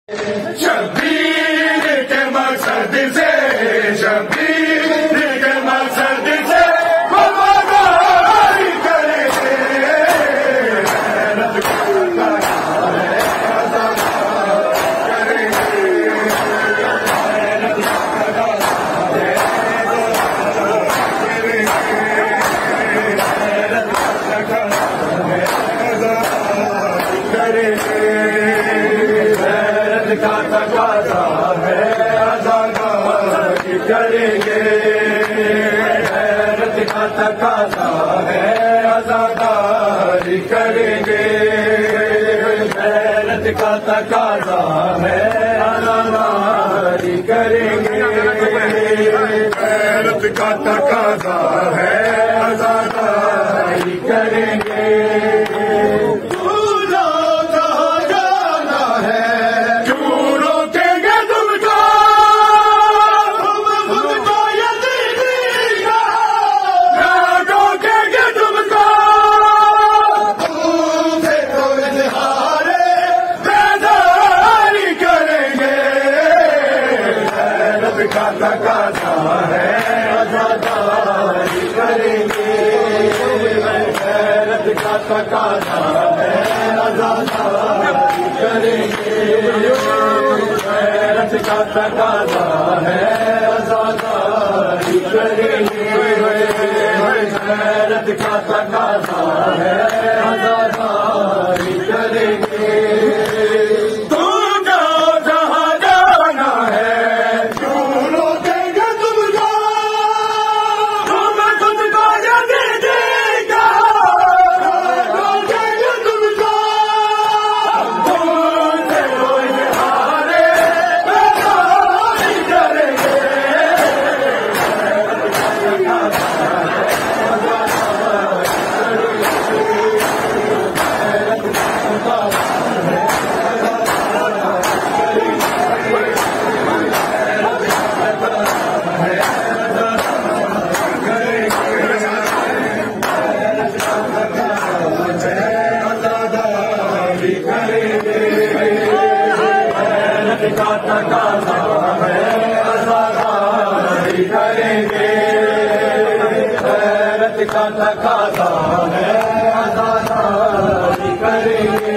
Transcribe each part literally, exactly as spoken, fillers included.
शबीर के मकसद से शबीर के मकसद से वफादारी करेंगे का तकाजा है आज़ादी करेंगे गैरत का तकाजा है आज़ादी करेंगे गैरत का तकाजा है आज़ादी करेंगे गैरत का तकाजा है आज़ादी करेंगे का तकाजा है आज़ादी करेंगे गैरत का तकाजा है आज़ादी करेंगे गैरत का तकाजा है आज़ादी करेंगे गैरत का तकाजा है आज़ादी करेंगे का तकाजा है आज़ादी करेंगे गैरत का तकाजा है आज़ादी करेंगे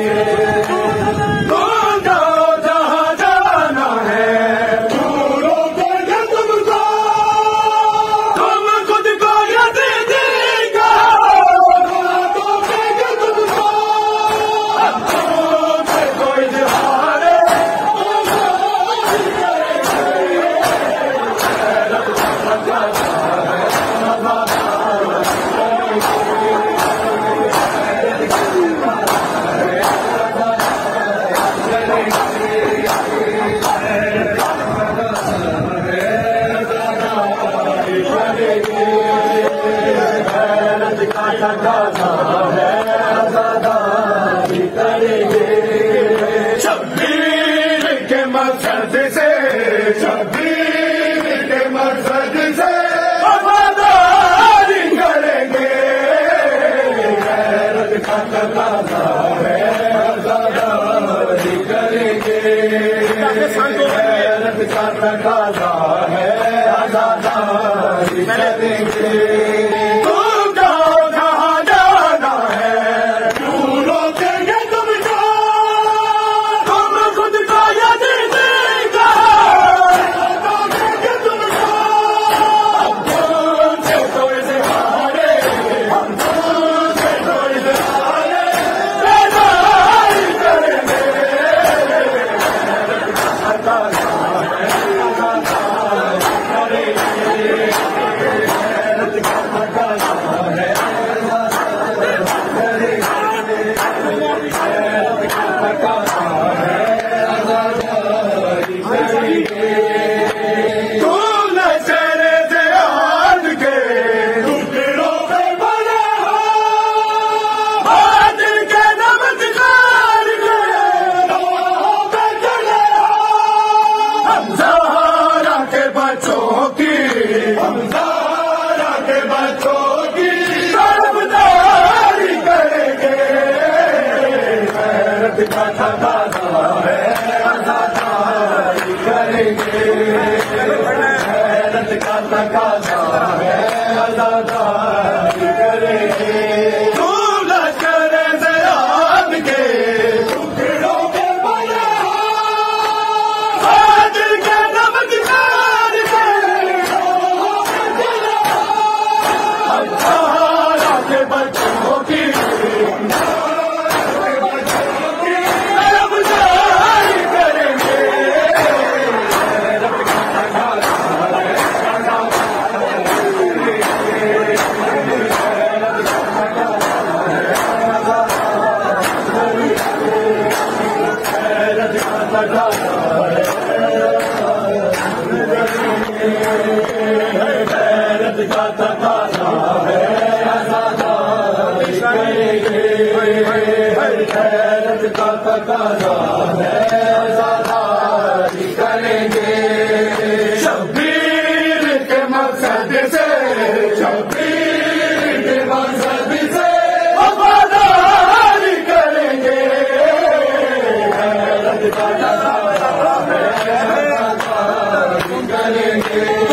तकाजा है आज़ादी करेंगे शबीर के मकसद से शबीर के मकसद से वफादारी करेंगे गैरत का तकाजा है आज़ादी करेंगे गैरत का तकाजा है आज़ादी करेंगे the का तकाजा है आजादी करेंगे। तू लश्कर से आपके टुकड़ों के बने आज के नमस्कार के बच्चों की का तकाजा है आजादी करेंगे। गैरत का तकाजा है आजादी करेंगे। शब्बीर के मकसद से शब्बीर के मकसद से वफादारी करेंगे। गैरत का तकाजा है आजादी करेंगे।